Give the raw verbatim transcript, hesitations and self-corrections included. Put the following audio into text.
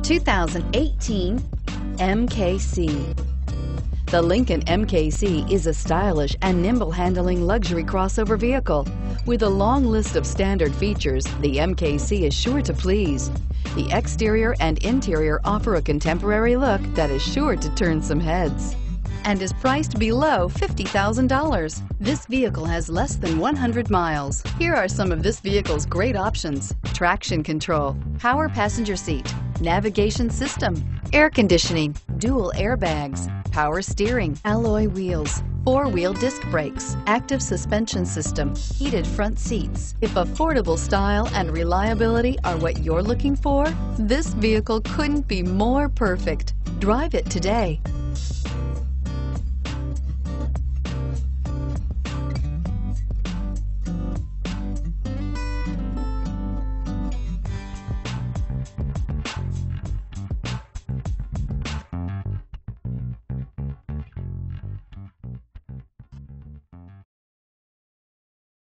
two thousand eighteen M K C. The Lincoln M K C is a stylish and nimble handling luxury crossover vehicle. With a long list of standard features, the M K C is sure to please. The exterior and interior offer a contemporary look that is sure to turn some heads and is priced below fifty thousand dollars. This vehicle has less than one hundred miles. Here are some of this vehicle's great options: traction control, power passenger seat, navigation system, air conditioning, dual airbags, power steering, alloy wheels, four-wheel disc brakes, active suspension system, heated front seats. If affordable style and reliability are what you're looking for, this vehicle couldn't be more perfect. Drive it today.